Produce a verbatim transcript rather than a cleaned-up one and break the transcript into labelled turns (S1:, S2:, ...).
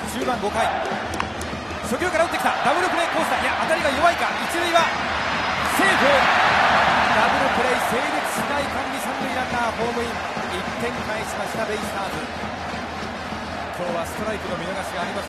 S1: 中盤ごかい、初球から打ってきた。ダブルプレーコースだ。いや当たりが弱いか。一塁はセーフ。ダブルプレー成立しない間に三塁ランナーホームイン。いってん返しましたベイスターズ。今日はストライクの見逃しがありません。